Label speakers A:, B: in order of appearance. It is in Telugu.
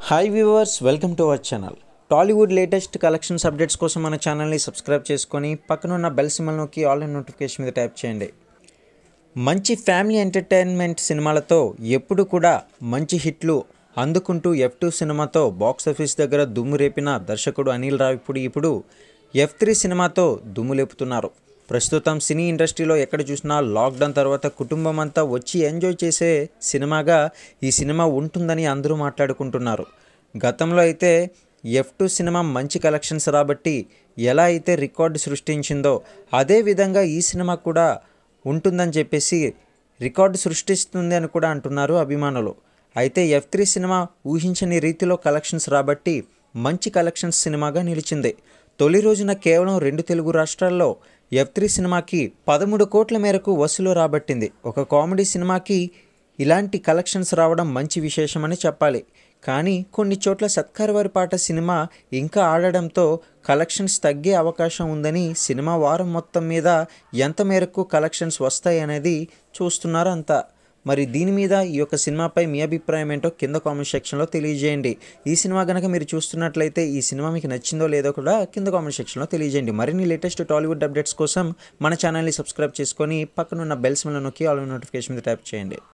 A: Hi viewers, welcome to our channel. Tollywood latest collections updates కోసం మన ఛానల్ని సబ్స్క్రైబ్ చేసుకొని పక్కనున్న బెల్ సింబల్ నొక్కి ఆల్ ఇన్ నోటిఫికేషన్ మీద ట్యాప్ చేయండి. మంచి ఫ్యామిలీ ఎంటర్టైన్మెంట్ సినిమాలతో ఎప్పుడు కూడా మంచి హిట్లు అందుకుంటూ F2 సినిమాతో బాక్సాఫీస్ దగ్గర దుమ్ము రేపిన దర్శకుడు అనిల్ రావిపూడి ఇప్పుడు F3 సినిమాతో దుమ్ము లేపుతున్నారు. ప్రస్తుతం సినీ ఇండస్ట్రీలో ఎక్కడ చూసినా లాక్డౌన్ తర్వాత కుటుంబం అంతా వచ్చి ఎంజాయ్ చేసే సినిమాగా ఈ సినిమా ఉంటుందని అందరూ మాట్లాడుకుంటున్నారు. గతంలో అయితే F2 సినిమా మంచి కలెక్షన్స్ రాబట్టి ఎలా అయితే రికార్డు సృష్టించిందో అదే విధంగా ఈ సినిమా కూడా ఉంటుందని చెప్పేసి రికార్డు సృష్టిస్తుంది అని కూడా అంటున్నారు అభిమానులు. అయితే F3 సినిమా ఊహించని రీతిలో కలెక్షన్స్ రాబట్టి మంచి కలెక్షన్స్ సినిమాగా నిలిచింది. తొలి రోజున కేవలం 2 తెలుగు రాష్ట్రాల్లో F3 సినిమాకి 13 కోట్ల మేరకు వసూలు రాబట్టింది. ఒక కామెడీ సినిమాకి ఇలాంటి కలెక్షన్స్ రావడం మంచి విశేషమని చెప్పాలి. కానీ కొన్ని చోట్ల సత్కారవారి పాట సినిమా ఇంకా ఆడడంతో కలెక్షన్స్ తగ్గే అవకాశం ఉందని, సినిమా వారం మొత్తం మీద ఎంత మేరకు కలెక్షన్స్ వస్తాయి అనేది చూస్తున్నారు అంతా. మరి దీని మీద ఈ యొక్క సినిమాపై మీ అభిప్రాయం ఏంటో కింద కామెంట్ సెక్షన్లో తెలియజేయండి. ఈ సినిమా కనుక మీరు చూస్తున్నట్లయితే ఈ సినిమా మీకు నచ్చిందో లేదో కూడా కింద కామెంట్ సెక్షన్లో తెలియజేయండి. మరిన్ని లేటెస్ట్ టాలీవుడ్ అప్డేట్స్ కోసం మన ఛానల్ని సబ్స్క్రైబ్ చేసుకొని పక్కనున్న బెల్ సింబల్ నొక్కి ఆల్ నోటిఫికేషన్ మీద ట్యాప్ చేయండి.